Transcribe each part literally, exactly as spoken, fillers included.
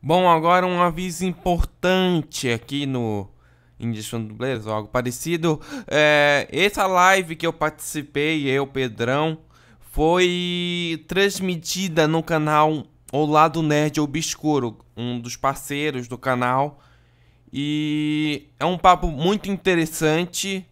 Bom, agora um aviso importante aqui no Indian Dublês, ou algo parecido. É, essa live que eu participei, eu, Pedrão, foi transmitida no canal O Lado Nerd Obscuro, um dos parceiros do canal. E é um papo muito interessante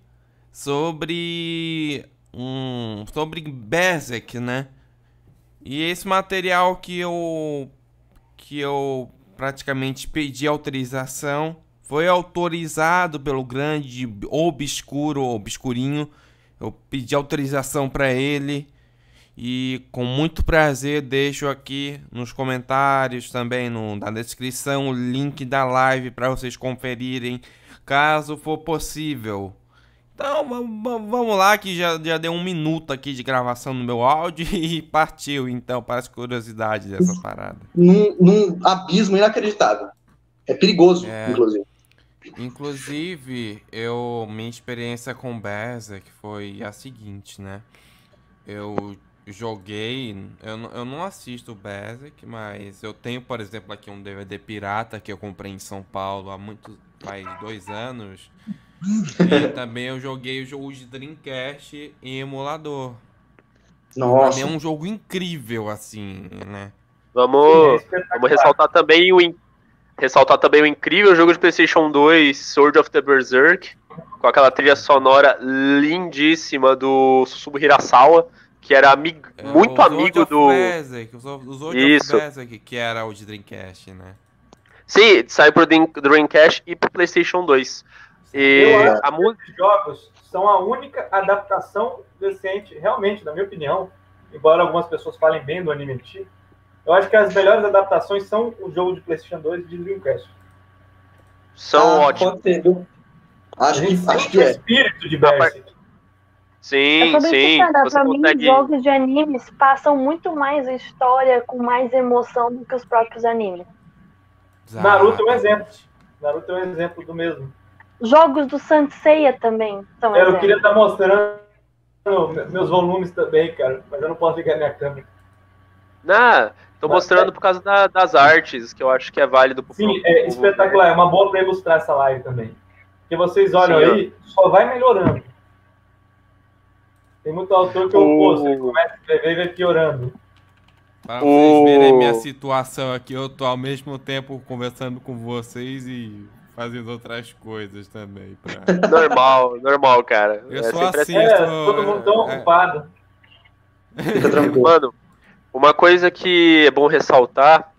sobre um sobre Berserk, né? E esse material que eu que eu praticamente pedi autorização foi autorizado pelo grande obscuro, obscurinho. Eu pedi autorização para ele e com muito prazer deixo aqui nos comentários, também no, na descrição, o link da live para vocês conferirem, caso for possível. Então vamos lá, que já, já deu um minuto aqui de gravação no meu áudio e partiu então para as curiosidades dessa parada. Num, num abismo inacreditável. É perigoso, É, inclusive. inclusive, eu, minha experiência com Berserk foi a seguinte, né? Eu joguei, eu, não- eu não assisto Berserk, mas eu tenho, por exemplo, aqui um D V D pirata que eu comprei em São Paulo há muito, faz dois anos. E também eu joguei o jogo de Dreamcast em emulador. E pra mim é Nossa. um jogo incrível, assim, né? Vamos, Sim, é vamos espetacular. ressaltar também o in- ressaltar também o incrível jogo de PlayStation dois, Sword of the Berserk, com aquela trilha sonora lindíssima do Susumu Hirasawa, que era ami- É muito o Sword amigo of do. Berserk, o Sword o Sword of Isso. Berserk, que era o de Dreamcast, né? Sim, saiu pro Dream- Dreamcast e pro PlayStation dois. E Eu acho a que música. esses jogos são a única adaptação decente, realmente, na minha opinião, embora algumas pessoas falem bem do anime antigo, eu acho que as melhores adaptações são o jogo de PlayStation dois e de Dreamcast. São Ah, ótimos. pode ser, viu? A Acho gente que, acho sente que o é. espírito de Na par- Berserk. Sim, Eu tô bem sim. sincera, Você pra mim, consegue. jogos de animes passam muito mais a história com mais emoção do que os próprios animes. Naruto é um exemplo. Exatamente. Naruto é um exemplo do mesmo. Jogos do Saint Seiya também são Eu queria exemplos. estar mostrando meus volumes também, cara, mas eu não posso ligar minha câmera. Ah, tô mostrando por causa da- das artes, que eu acho que é válido pro Sim, pro é povo espetacular. É uma boa para ilustrar essa live também. Porque vocês olham Sim, ó. aí, só vai melhorando. Tem muito autor que eu O- posto, ele começa a escrever e vai piorando. Para O- vocês verem minha situação aqui, eu tô ao mesmo tempo conversando com vocês e fazendo outras coisas também. Pra... Normal, normal, cara. Eu é sou sempre assim, assim. É, sou- todo mundo tão é- ocupado. Fica tranquilo. Mano, uma coisa que é bom ressaltar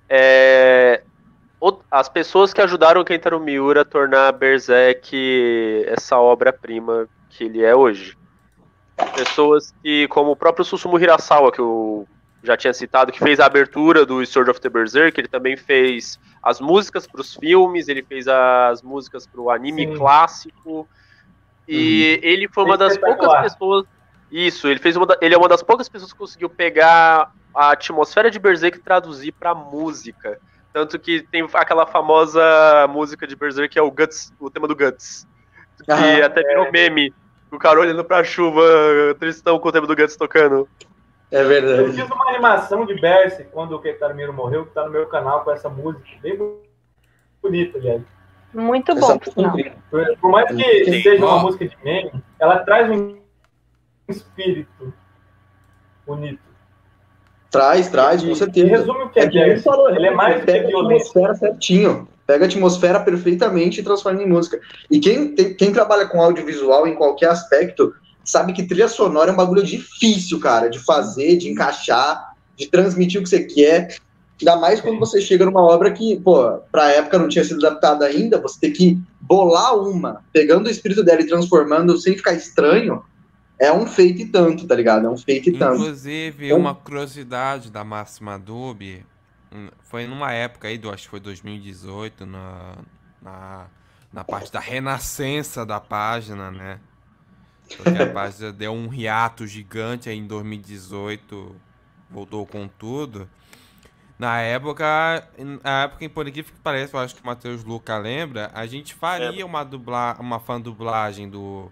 é o- as pessoas que ajudaram o Kentaro Miura a tornar Berserk essa obra-prima que ele é hoje. Pessoas que, como o próprio Susumu Hirasawa, que eu já tinha citado, que fez a abertura do Sword of the Berserk, ele também fez as músicas para os filmes, ele fez as músicas para o anime Sim. clássico, e ele foi uma das poucas Espetacular. pessoas. Isso, ele fez uma da- ele é uma das poucas pessoas que conseguiu pegar a atmosfera de Berserk e traduzir para música. Tanto que tem aquela famosa música de Berserk que é o Guts, o tema do Guts. Que Aham. até virou meme. O cara olhando pra chuva, tristão com o tema do Guts tocando. É Eu verdade. fiz uma animação de Berserk quando o Kentaro Miura morreu, que tá no meu canal com essa música. Bem bonita, aliás. Muito Essa bom, música é por sinal. incrível. Por, por mais que Sim. seja uma Ó. música de meme, ela traz um espírito bonito. Traz, traz, com E- certeza. e resume o que é que ele Berserk. falou, Ele é mais do que pega a violência. atmosfera certinho. Pega a atmosfera perfeitamente e transforma em música. E quem, tem- quem trabalha com audiovisual em qualquer aspecto sabe que trilha sonora é um bagulho difícil, cara, de fazer, de encaixar, de transmitir o que você quer. Ainda mais quando você chega numa obra que, pô, pra época não tinha sido adaptada ainda, você tem que bolar uma, pegando o espírito dela e transformando sem ficar estranho, é um feito e tanto, tá ligado? É um feito e tanto. Inclusive, Então- uma curiosidade da Máxima Dub, hum, foi numa época aí, do, acho que foi dois mil e dezoito, na, na, na parte da renascença da página, né? Porque a página deu um hiato gigante aí em dois mil e dezoito, voltou com tudo. Na época, na época, por incrível que pareça, eu acho que o Matheus Luca lembra, a gente faria uma, dubla, uma fan dublagem do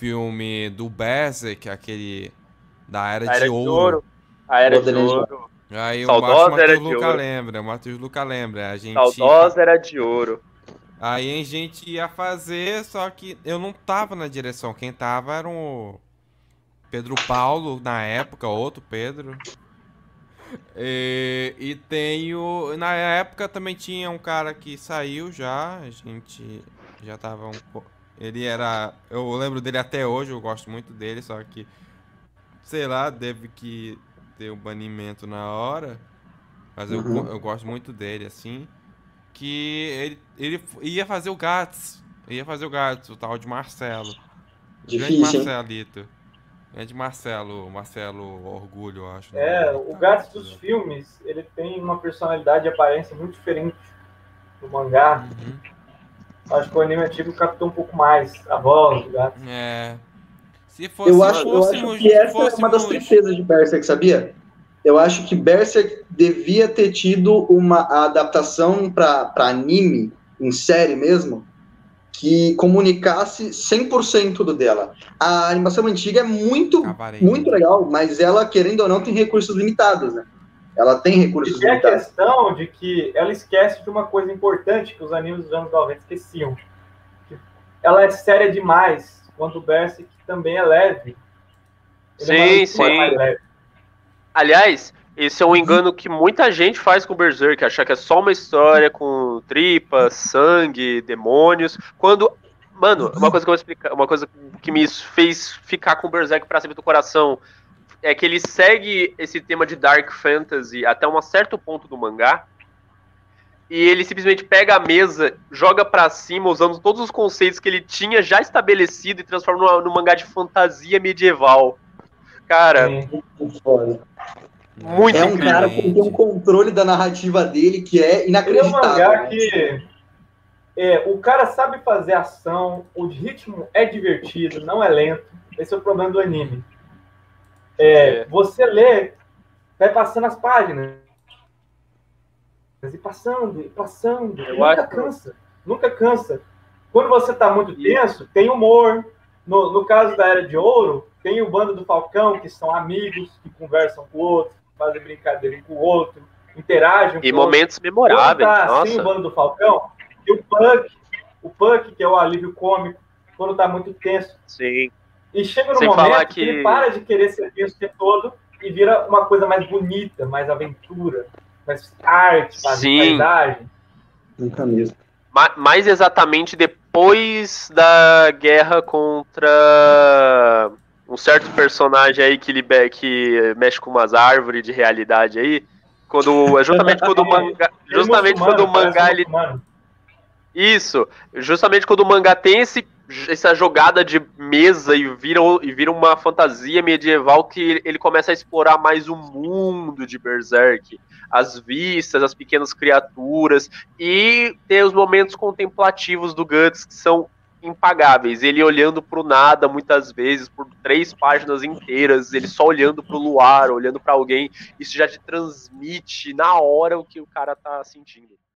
filme do Berserk, aquele da Era, A Era de, de Ouro. Ouro. A Era de Boa, Ouro. Aí o Saudosa Matheus era de Luca ouro. lembra, o Matheus Luca lembra. A gente Saudosa era de ouro. Aí a gente ia fazer, só que eu não tava na direção. Quem tava era o Pedro Paulo, na época, outro Pedro. E, e tem o... Na época também tinha um cara que saiu já. A gente já tava um pouco... Ele era... Eu lembro dele até hoje, eu gosto muito dele, só que... Sei lá, deve que ter o banimento na hora. Mas eu, Uhum. eu gosto muito dele, assim. Que ele, ele ia fazer o Gats. Ia fazer o Gats, o tal de Marcelo. Grande Difícil, hein? Marcelito. Grande Marcelo, Marcelo Orgulho, eu acho. É, Né? o Gats dos filmes, ele tem uma personalidade e aparência muito diferente do mangá. Uhum. Acho que o anime antigo captou um pouco mais a voz do Gats. É. Se fosse, Eu acho, eu fôssemos, acho que essa é uma das fôssemos... tristezas de Berserk, sabia? Eu acho que Berserk devia ter tido uma adaptação para anime, em série mesmo, que comunicasse cem por cento do dela. A animação antiga é muito, Cavareiro. muito legal, mas ela, querendo ou não, tem recursos limitados, né? Ela tem recursos E tem a limitados. questão de que ela esquece de uma coisa importante que os animes dos anos noventa esqueciam. Que ela é séria demais, quanto o Berserk também é leve. Ele é uma Sim, leitura sim. mais leve. Aliás, esse é um engano que muita gente faz com Berserk, achar que é só uma história com tripas, sangue, demônios, quando, mano, uma coisa que eu vou explicar, uma coisa que me fez ficar com Berserk pra sempre do coração, é que ele segue esse tema de Dark Fantasy até um certo ponto do mangá, e ele simplesmente pega a mesa, joga pra cima, usando todos os conceitos que ele tinha já estabelecido e transforma num mangá de fantasia medieval. Cara, Sim. Muito foda. muito É um incrível. cara que tem um controle da narrativa dele que é Ele é um inacreditável. mangá né? que é, o cara sabe fazer ação, o ritmo é divertido, não é lento. Esse é o problema do anime. É, É. você lê, vai passando as páginas. E passando, e passando. Eu nunca acho- cansa. Nunca cansa. Quando você tá muito tenso, tem humor. No, no caso da Era de Ouro, tem o Bando do Falcão, que são amigos, que conversam com o outro, fazem brincadeira um com o outro, interagem E com o outro. momentos memoráveis, Quando tá sem o nossa. Bando do Falcão, tem o Punk, o Punk, que é o alívio cômico, quando tá muito tenso. Sim. E chega no Sem momento falar que... que- ele para de querer ser tenso o tempo todo e vira uma coisa mais bonita, mais aventura, mais arte, mais Sim. paisagem. Nunca mesmo. Ma- mais exatamente depois da guerra contra um certo personagem aí que, libe- que mexe com umas árvores de realidade aí. Quando, é justamente quando o mangá. Ele é Justamente muçulmano, quando o parece mangá um ele. muçulmano. Isso, justamente quando o mangá tem esse, essa jogada de mesa e vira, e vira uma fantasia medieval que ele começa a explorar mais o mundo de Berserk, as vistas, as pequenas criaturas e ter os momentos contemplativos do Guts que são impagáveis. Ele olhando pro nada muitas vezes, por três páginas inteiras, ele só olhando pro luar, olhando pra alguém, isso já te transmite na hora o que o cara tá sentindo.